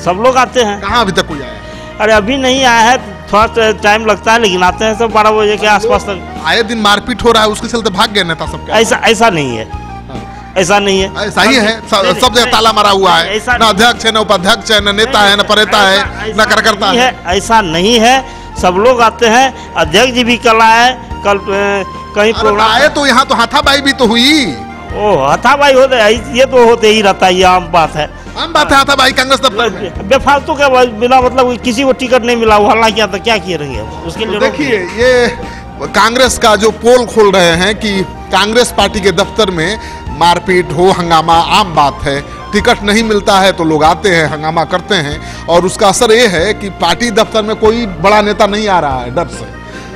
सब लोग आते हैं। कहाँ अभी तक कोई आया? अरे अभी नहीं आया है, थोड़ा टाइम लगता है, लेकिन आते हैं सब 12 बजे के आसपास तक। आए दिन मारपीट हो रहा है, उसके चलते भाग गए नेता सब? ऐसा नहीं है, ऐसा नहीं है, ऐसा ही है। सब जगह ताला मारा हुआ है, न अध्यक्ष है, न उपाध्यक्ष है, न नेता है, न प्रेता है, न कार्यकर्ता है। ऐसा नहीं है, सब लोग आते हैं। अध्यक्ष जी भी कल आए, कल कहीं प्रोग्राम आए तो यहाँ तो हाथापाई भी तो हुई। ओ हाथापाई होते, ये तो होते ही रहता है, ये आम बात है। आम बात है हाथापाई कांग्रेस दफ्तर में। बेफालतू का बिना मतलब किसी को टिकट नहीं मिला, वो हल्ला किया था, क्या किए रहेंगे उसके लिए? देखिए ये कांग्रेस का जो पोल खोल रहे हैं कि कांग्रेस पार्टी के दफ्तर में मारपीट हो, हंगामा आम बात है। टिकट नहीं मिलता है तो लोग आते हैं, हंगामा करते हैं, और उसका असर ये है कि पार्टी दफ्तर में कोई बड़ा नेता नहीं आ रहा है डर से।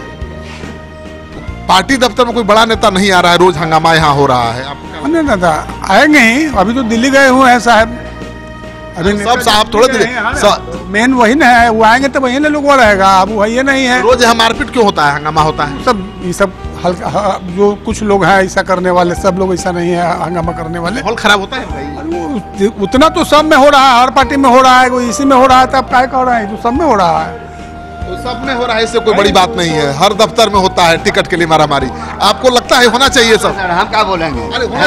पार्टी दफ्तर में कोई बड़ा नेता नहीं आ रहा है, रोज हंगामा यहाँ हो रहा है। नहीं दादा आएंगे ही, अभी तो दिल्ली गए हुए हैं साहब। अभी सब साहब थोड़े मेन वही ना है, वो आएंगे तो वही ना लोग रहेगा। अब वही नहीं है, रोज यहाँ मारपीट क्यों होता है, हंगामा होता है? ये सब हल्का जो कुछ लोग हैं ऐसा करने वाले, सब लोग ऐसा नहीं है हंगामा करने वाले। माहौल खराब होता है भाई। उतना तो सब में हो रहा है, हर पार्टी में हो रहा है, कोई इसी में हो रहा है, तब क्या कह रहा है, तो सब में हो रहा है। तो सब में हो रहा है, इससे कोई बड़ी बात नहीं है। हर दफ्तर में होता है टिकट के लिए मारामारी। आपको लगता है होना चाहिए सब? हम क्या बोलेंगे,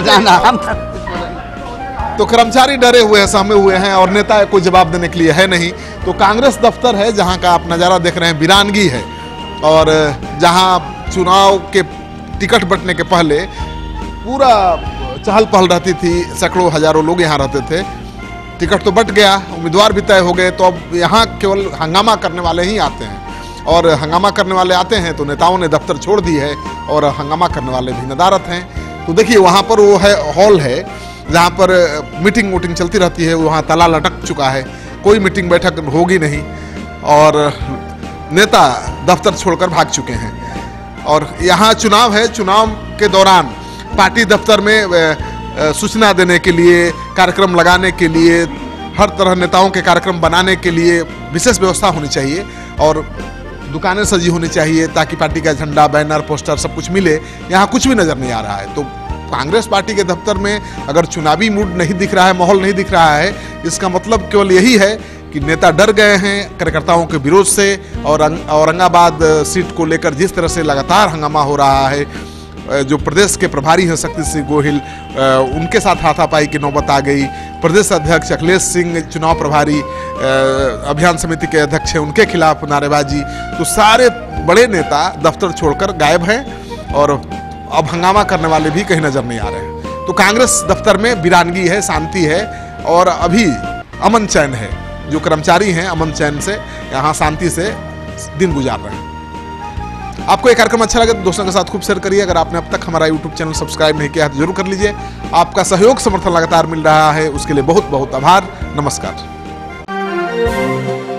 तो कर्मचारी डरे हुए हैं, सहमे हुए हैं, और नेता कोई जवाब देने के लिए है नहीं। तो कांग्रेस दफ्तर है जहां का आप नज़ारा देख रहे हैं, वीरानगी है, और जहां चुनाव के टिकट बंटने के पहले पूरा चहल पहल रहती थी, सैकड़ों हजारों लोग यहाँ रहते थे। टिकट तो बट गया, उम्मीदवार भी तय हो गए, तो अब यहाँ केवल हंगामा करने वाले ही आते हैं, और हंगामा करने वाले आते हैं तो नेताओं ने दफ्तर छोड़ दी है, और हंगामा करने वाले भी नदारत हैं। तो देखिए वहाँ पर वो है हॉल है जहाँ पर मीटिंग वोटिंग चलती रहती है, वहाँ ताला लटक चुका है, कोई मीटिंग बैठक होगी नहीं, और नेता दफ्तर छोड़कर भाग चुके हैं। और यहाँ चुनाव है, चुनाव के दौरान पार्टी दफ्तर में सूचना देने के लिए, कार्यक्रम लगाने के लिए, हर तरह नेताओं के कार्यक्रम बनाने के लिए विशेष व्यवस्था होनी चाहिए, और दुकानें सजी होनी चाहिए ताकि पार्टी का झंडा, बैनर, पोस्टर सब कुछ मिले। यहाँ कुछ भी नज़र नहीं आ रहा है। तो कांग्रेस पार्टी के दफ्तर में अगर चुनावी मूड नहीं दिख रहा है, माहौल नहीं दिख रहा है, इसका मतलब केवल यही है कि नेता डर गए हैं कार्यकर्ताओं के विरोध से। और औरंगाबाद सीट को लेकर जिस तरह से लगातार हंगामा हो रहा है, जो प्रदेश के प्रभारी हैं शक्ति सिंह गोहिल, उनके साथ हाथापाई की नौबत आ गई। प्रदेश अध्यक्ष अखिलेश सिंह, चुनाव प्रभारी, अभियान समिति के अध्यक्ष हैं, उनके खिलाफ नारेबाजी। तो सारे बड़े नेता दफ्तर छोड़कर गायब हैं, और अब हंगामा करने वाले भी कहीं नजर नहीं आ रहे हैं। तो कांग्रेस दफ्तर में वीरानगी है, शांति है, और अभी अमन चैन है। जो कर्मचारी हैं अमन चैन से यहाँ शांति से दिन गुजार रहे हैं। आपको ये कार्यक्रम अच्छा लगे तो दोस्तों के साथ खूब शेयर करिए। अगर आपने अब तक हमारा यूट्यूब चैनल सब्सक्राइब नहीं किया है तो जरूर कर लीजिए। आपका सहयोग समर्थन लगातार मिल रहा है, उसके लिए बहुत बहुत आभार। नमस्कार।